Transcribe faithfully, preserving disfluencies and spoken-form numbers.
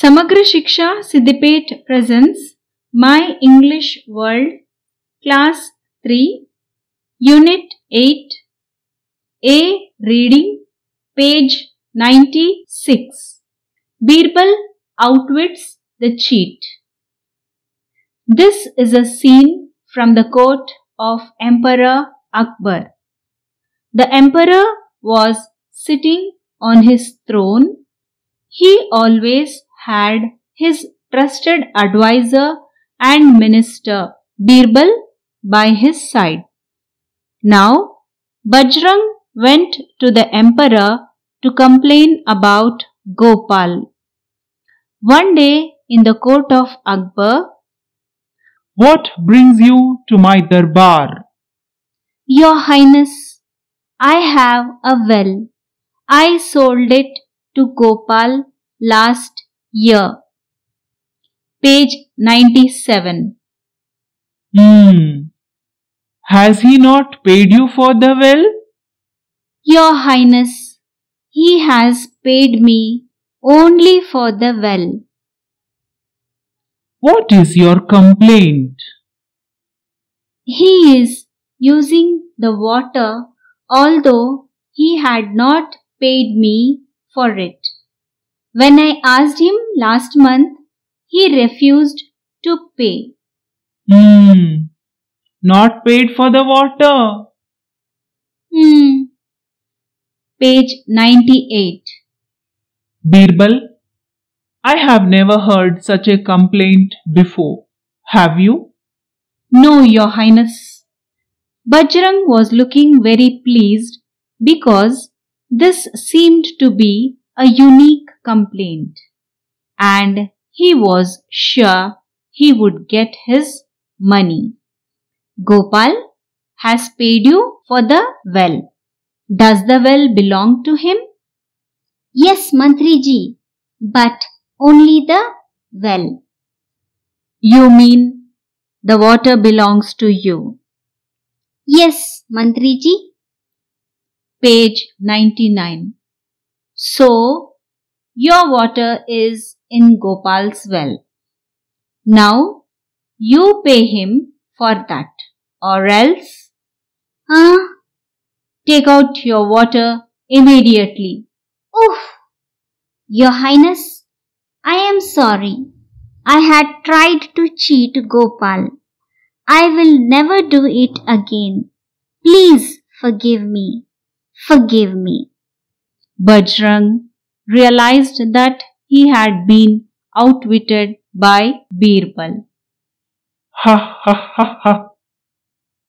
Samagra Shiksha Siddipet presents My English World, Class three, Unit eight, A. Reading, page ninety-six. Birbal outwits the cheat. This is a scene from the court of Emperor Akbar. The emperor was sitting on his throne. He always had his trusted advisor and minister Birbal by his side. Now, Bajrang went to the emperor to complain about Gopal. One day in the court of Akbar, "What brings you to my darbar?" "Your Highness, I have a well. I sold it to Gopal last year." Page ninety-seven. Hmm. Has he not paid you for the well? "Your Highness, he has paid me only for the well." What is your complaint? "He is using the water although he had not paid me for it. When I asked him last month, he refused to pay." Hmm. Not paid for the water. Hmm. Page ninety-eight. Birbal, I have never heard such a complaint before. Have you? "No, Your Highness." Bajrang was looking very pleased because this seemed to be a unique complaint, and he was sure he would get his money. "Gopal has paid you for the well. Does the well belong to him?" "Yes, Mantriji, but only the well." "You mean the water belongs to you?" "Yes, Mantriji." Page ninety-nine. So, your water is in Gopal's well. Now, you pay him for that, or else Huh? take out your water immediately." Oof! Your Highness, I am sorry. I had tried to cheat Gopal. I will never do it again. Please forgive me. Forgive me. Bajrang realized that he had been outwitted by Birbal. Ha ha ha ha.